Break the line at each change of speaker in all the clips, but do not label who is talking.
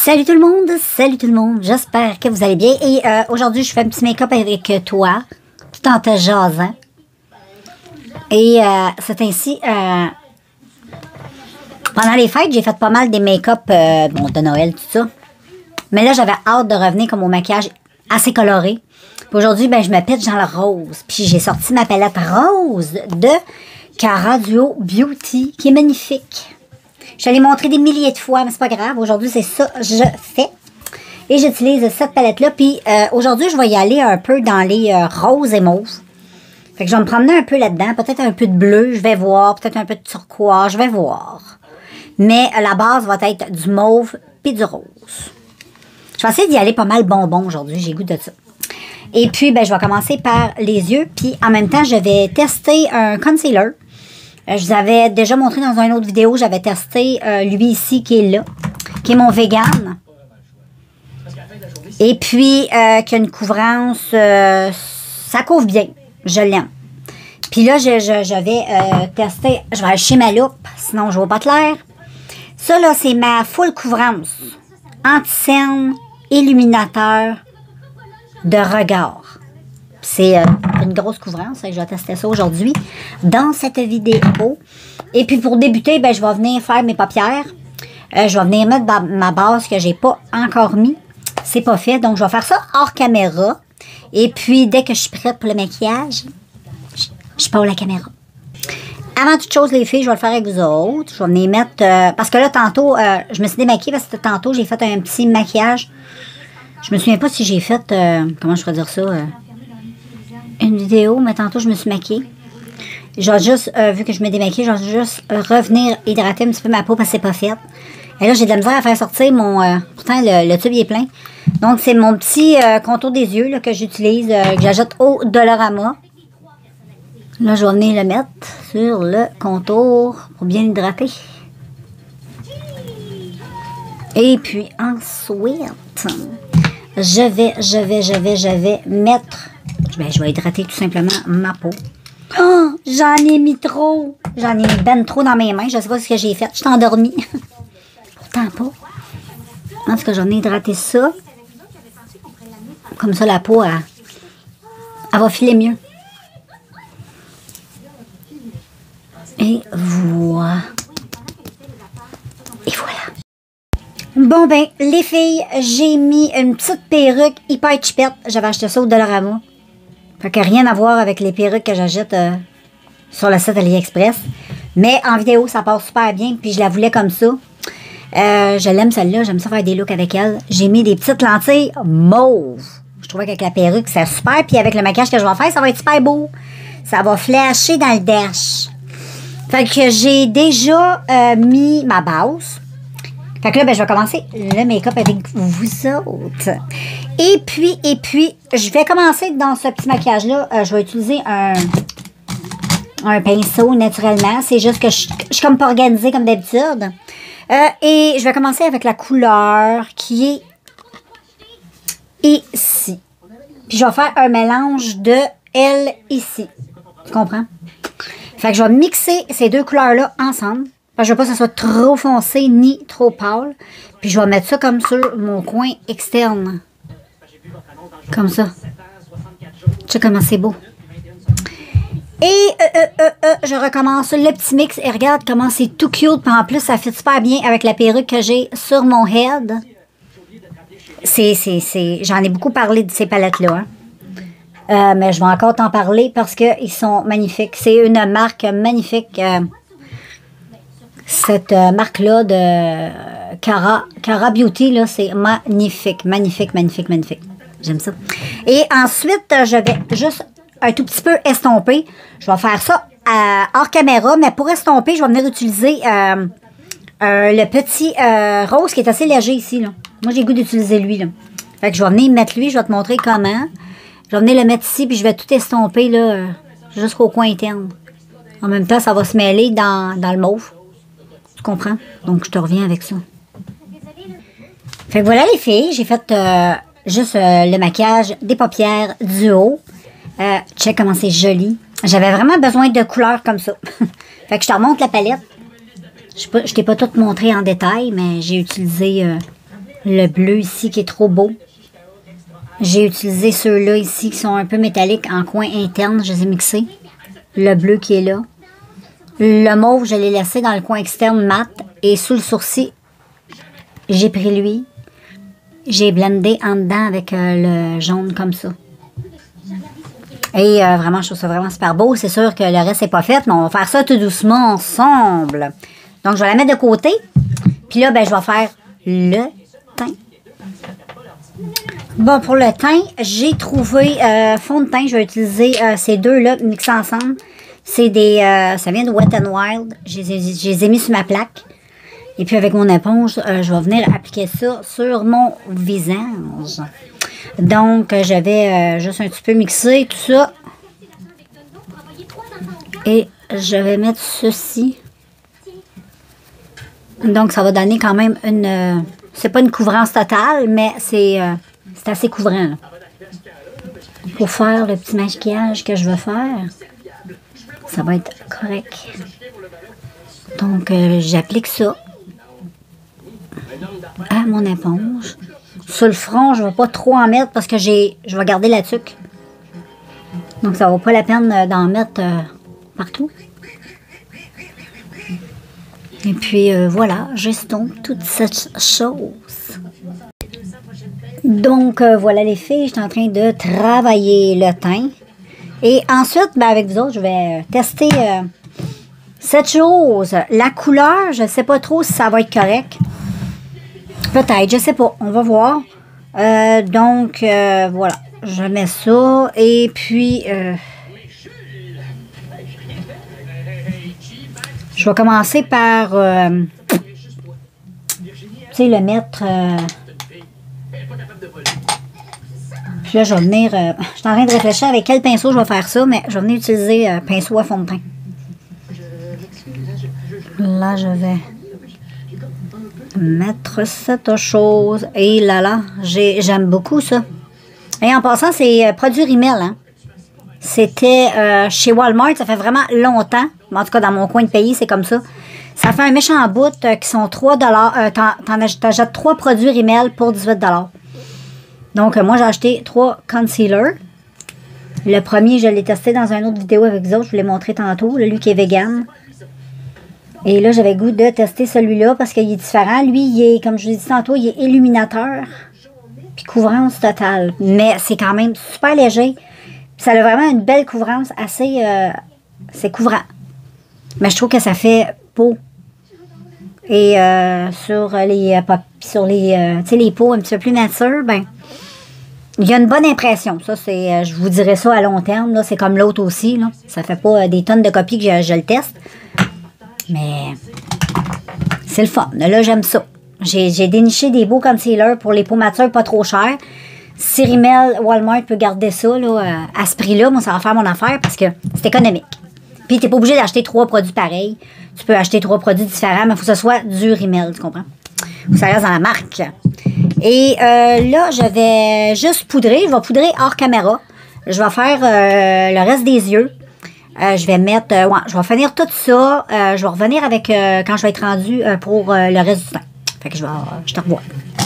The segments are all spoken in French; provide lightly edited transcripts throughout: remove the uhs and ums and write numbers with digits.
Salut tout le monde, j'espère que vous allez bien. Et aujourd'hui, je fais un petit make-up avec toi, tout en te jasant. Et c'est ainsi, pendant les fêtes, j'ai fait pas mal des make-up de Noël, tout ça. Mais là, j'avais hâte de revenir comme au maquillage assez coloré. Aujourd'hui, ben, je me pitche dans le rose. Puis j'ai sorti ma palette rose de Cara Duo Beauty, qui est magnifique. Je l'ai montré des milliers de fois, mais c'est pas grave. Aujourd'hui, c'est ça que je fais. Et j'utilise cette palette-là. Puis aujourd'hui, je vais y aller un peu dans les roses et mauves. Fait que je vais me promener un peu là-dedans. Peut-être un peu de bleu, je vais voir. Peut-être un peu de turquoise, je vais voir. Mais la base va être du mauve puis du rose. Je vais essayer d'y aller pas mal bonbon aujourd'hui. J'ai goût de ça. Et puis, ben, je vais commencer par les yeux. Puis en même temps, je vais tester un concealer. Je vous avais déjà montré dans une autre vidéo, j'avais testé lui ici qui est là, qui est mon vegan. Et puis, qui a une couvrance, ça couvre bien, je l'aime. Puis là, je vais tester, je vais aller chez ma loupe, sinon je vois pas clair. Ça là, c'est ma full couvrance, anti-cerne, illuminateur de regard. C'est une grosse couvrance. Je vais tester ça aujourd'hui dans cette vidéo. Et puis pour débuter, ben, je vais venir faire mes paupières. Je vais venir mettre ma base que j'ai pas encore mis. C'est pas fait. Donc je vais faire ça hors caméra. Et puis dès que je suis prête pour le maquillage, je pars la caméra. Avant toute chose, les filles, je vais le faire avec vous autres. Je vais venir mettre... parce que là, tantôt, je me suis démaquillée parce que tantôt, j'ai fait un petit maquillage. Je me souviens pas si j'ai fait... comment je pourrais dire ça une vidéo, mais tantôt je me suis maquillée. Je vais juste, vu que je me démaquille, je vais juste revenir hydrater un petit peu ma peau parce que c'est pas fait. Et là, j'ai de la misère à faire sortir mon... pourtant, le tube il est plein. Donc, c'est mon petit contour des yeux là, que j'utilise, que j'ajoute au Dollarama. Là, je vais venir le mettre sur le contour pour bien hydrater. Et puis, ensuite, je vais mettre... Ben, je vais hydrater tout simplement ma peau. Oh, j'en ai mis trop. J'en ai mis ben trop dans mes mains. Je ne sais pas ce que j'ai fait. Je suis endormie. Pourtant pas. En tout cas, j'en ai hydraté ça. Comme ça, la peau, elle va filer mieux. Et voilà. Et voilà. Bon, ben, les filles, j'ai mis une petite perruque hyper chipette. J'avais acheté ça au Dollarama. Fait que rien à voir avec les perruques que j'achète sur le site AliExpress. Mais en vidéo, ça passe super bien. Puis je la voulais comme ça. Je l'aime celle-là. J'aime ça faire des looks avec elle. J'ai mis des petites lentilles mauves. Je trouvais qu'avec la perruque, c'est super. Puis avec le maquillage que je vais faire, ça va être super beau. Ça va flasher dans le dash. Fait que j'ai déjà mis ma base. Fait que là, ben, je vais commencer le make-up avec vous autres. Et puis, je vais commencer dans ce petit maquillage-là. Je vais utiliser un pinceau naturellement. C'est juste que je suis comme pas organisée comme d'habitude. Et je vais commencer avec la couleur qui est ici. Puis je vais faire un mélange de elle ici. Tu comprends? Fait que je vais mixer ces deux couleurs-là ensemble. Parce que je veux pas que ça soit trop foncé ni trop pâle. Puis je vais mettre ça comme sur mon coin externe. Comme ça. Tu sais comment c'est beau. Et je recommence le petit mix. Et regarde comment c'est tout cute. Puis en plus, ça fit super bien avec la perruque que j'ai sur mon head. J'en ai beaucoup parlé de ces palettes-là. Hein. Mais je vais encore t'en parler parce qu'ils sont magnifiques. C'est une marque magnifique. Cette marque-là de Cara Beauty, là, c'est magnifique, magnifique, magnifique, magnifique. J'aime ça. Et ensuite, je vais juste un tout petit peu estomper. Je vais faire ça hors caméra, mais pour estomper, je vais venir utiliser le petit rose qui est assez léger ici. Là. Moi, j'ai le goût d'utiliser lui. Là. Fait que je vais venir mettre lui, je vais te montrer comment. Je vais venir le mettre ici, puis je vais tout estomper là, jusqu'au coin interne. En même temps, ça va se mêler dans le mauve. Tu comprends? Donc, je te reviens avec ça. Fait que voilà les filles, j'ai fait juste le maquillage des paupières du haut. Check comment c'est joli. J'avais vraiment besoin de couleurs comme ça. Fait que je te remonte la palette. Je t'ai pas tout montré en détail, mais j'ai utilisé Le bleu ici qui est trop beau. J'ai utilisé ceux-là ici qui sont un peu métalliques en coin interne. Je les ai mixés. Le bleu qui est là. Le mauve, je l'ai laissé dans le coin externe mat. Et sous le sourcil, j'ai pris lui. J'ai blendé en dedans avec le jaune comme ça. Et vraiment, je trouve ça vraiment super beau. C'est sûr que le reste n'est pas fait, mais on va faire ça tout doucement ensemble. Donc, je vais la mettre de côté. Puis là, ben, je vais faire le teint. Bon, pour le teint, j'ai trouvé fond de teint. Je vais utiliser ces deux-là mixés ensemble. C'est des... ça vient de Wet n Wild. Je les ai mis sur ma plaque. Et puis, avec mon éponge, je vais venir appliquer ça sur mon visage. Donc, je vais juste un petit peu mixer tout ça. Et je vais mettre ceci. Donc, ça va donner quand même une... c'est pas une couvrance totale, mais c'est assez couvrant, là. Pour faire le petit maquillage que je veux faire, ça va être correct. Donc, j'applique ça à mon éponge. Sur le front, je ne vais pas trop en mettre parce que je vais garder la tuque. Donc, ça ne vaut pas la peine d'en mettre partout. Et puis, voilà, j'estompe toute cette chose. Donc, voilà les filles, je suis en train de travailler le teint. Et ensuite, ben, avec vous autres, je vais tester cette chose. La couleur, je ne sais pas trop si ça va être correct. Peut-être, je sais pas. On va voir. Donc, voilà. Je mets ça. Et puis, je vais commencer par, tu sais, le mettre... puis là, je vais venir... je suis en train de réfléchir avec quel pinceau je vais faire ça, mais je vais venir utiliser pinceau à fond de teint. Là, je vais mettre cette chose. Et là, j'aime beaucoup ça. Et en passant, c'est produit Rimmel, hein. C'était chez Walmart, ça fait vraiment longtemps. En tout cas, dans mon coin de pays, c'est comme ça. Ça fait un méchant bout qui sont 3 $. T'achètes 3 produits Rimmel pour 18 $. Donc, moi, j'ai acheté 3 concealers. Le premier, je l'ai testé dans une autre vidéo avec vous autres. Je vous l'ai montré tantôt. Lui qui est vegan. Et là, j'avais le goût de tester celui-là parce qu'il est différent. Lui, il est, comme je vous ai dit tantôt, il est illuminateur. Puis couvrance totale. Mais c'est quand même super léger. Puis ça a vraiment une belle couvrance assez... c'est couvrant. Mais je trouve que ça fait peau. Et sur les peaux un petit peu plus nature, ben... il y a une bonne impression. Ça, c'est, je vous dirais ça à long terme. C'est comme l'autre aussi. Là. Ça fait pas des tonnes de copies que je le teste. Mais c'est le fun. Là, j'aime ça. J'ai déniché des beaux concealers pour les peaux matures pas trop chères. Si Rimmel, Walmart peut garder ça là, à ce prix-là, moi, ça va faire mon affaire parce que c'est économique. Puis, tu n'es pas obligé d'acheter 3 produits pareils. Tu peux acheter 3 produits différents, mais il faut que ce soit du Rimmel, tu comprends? Il faut que ça reste dans la marque. Et là, je vais juste poudrer. Je vais poudrer hors caméra. Je vais faire le reste des yeux. Je vais mettre... ouais, je vais finir tout ça. Je vais revenir avec quand je vais être rendu pour le reste du temps. Fait que je te revois.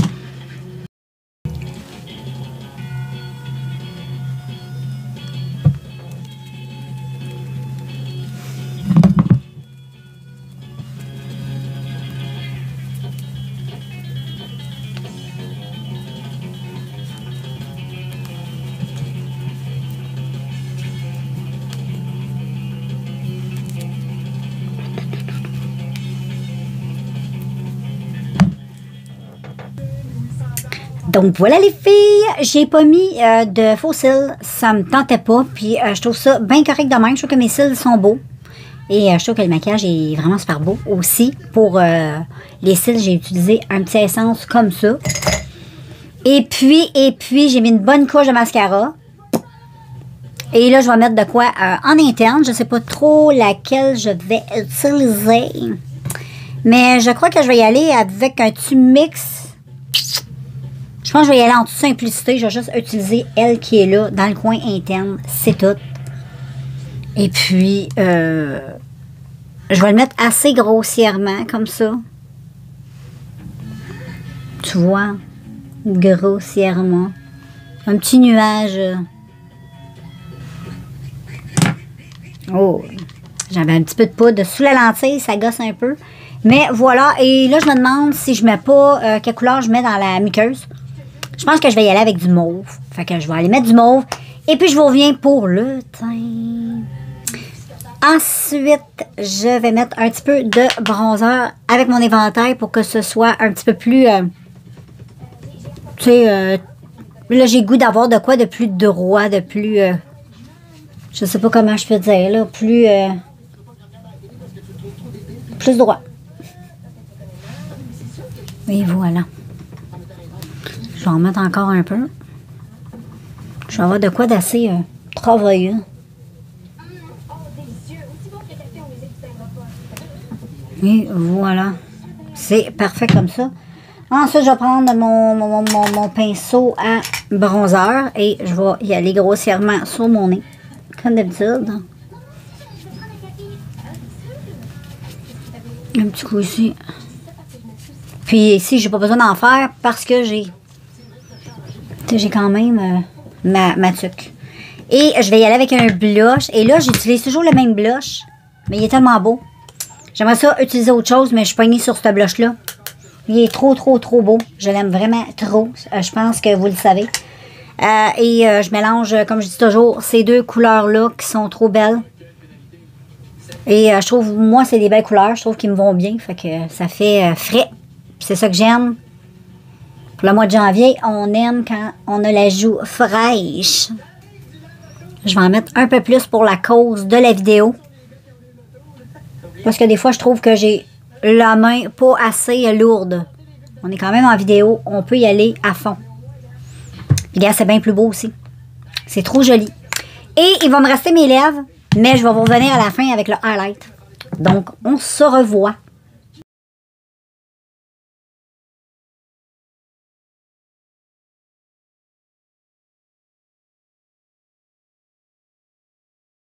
Donc voilà les filles, j'ai pas mis de faux cils, ça me tentait pas, puis je trouve ça bien correct de même, je trouve que mes cils sont beaux, et je trouve que le maquillage est vraiment super beau aussi. Pour les cils, j'ai utilisé un petit essence comme ça, et puis j'ai mis une bonne couche de mascara, et là je vais mettre de quoi en interne, je sais pas trop laquelle je vais utiliser, mais je crois que je vais y aller avec un tube mix. Je pense que je vais y aller en toute simplicité. Je vais juste utiliser elle qui est là, dans le coin interne. C'est tout. Et puis, je vais le mettre assez grossièrement, comme ça. Tu vois? grossièrement. Un petit nuage. Oh, j'avais un petit peu de poudre sous la lentille, ça gosse un peu. Mais voilà, et là, je me demande si je mets pas, quelle couleur je mets dans la muqueuse. Je pense que je vais y aller avec du mauve. Fait que je vais aller mettre du mauve. Et puis, je vous reviens pour le teint. Ensuite, je vais mettre un petit peu de bronzer avec mon éventail pour que ce soit un petit peu plus... tu sais, là, j'ai le goût d'avoir de quoi de plus droit, de plus... je sais pas comment je peux dire, là. Plus droit. Et voilà. Je vais en mettre encore un peu. Je vais avoir de quoi d'assez travailleux. Et voilà. C'est parfait comme ça. Ensuite, je vais prendre mon pinceau à bronzer et je vais y aller grossièrement sur mon nez. Comme d'habitude. Un petit coup ici. Puis ici, j'ai pas besoin d'en faire parce que j'ai quand même ma tuque. Et je vais y aller avec un blush. Et là, j'utilise toujours le même blush. Mais il est tellement beau. J'aimerais ça utiliser autre chose, mais je suis poignée sur ce blush-là. Il est trop beau. Je l'aime vraiment trop. Je pense que vous le savez. Je mélange, comme je dis toujours, ces deux couleurs-là qui sont trop belles. Et je trouve, moi, c'est des belles couleurs. Je trouve qu'ils me vont bien. Fait que ça fait frais. C'est ça que j'aime. Pour le mois de janvier, on aime quand on a la joue fraîche. Je vais en mettre un peu plus pour la cause de la vidéo. Parce que des fois, je trouve que j'ai la main pas assez lourde. On est quand même en vidéo. On peut y aller à fond. Puis regarde, c'est bien plus beau aussi. C'est trop joli. Et il va me rester mes lèvres. Mais je vais vous revenir à la fin avec le highlight. Donc, on se revoit.